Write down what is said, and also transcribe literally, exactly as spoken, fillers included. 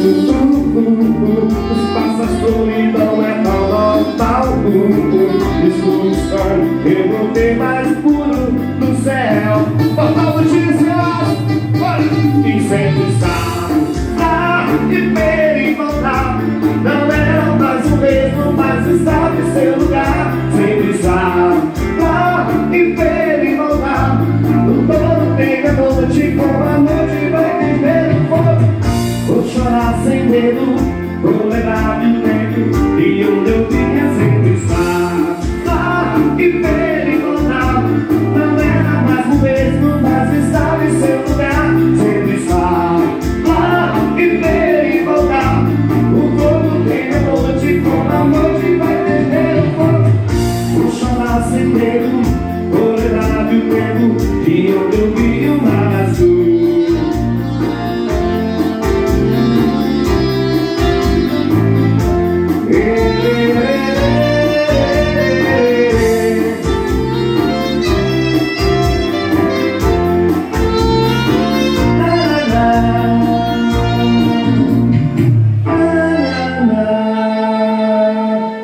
Os passas solidão é tão normal. Escuro estranho, eu voltei mais puro do céu. Portal notícias, e sempre está a viver e voltar. Não eram mais o mesmo, mas estava em seu lugar. Sempre está a viver e voltar. No todo tem a noite, como a noite vai viver o fogo. Vou chorar sem medo, vou levar meu tempo. E onde eu vinha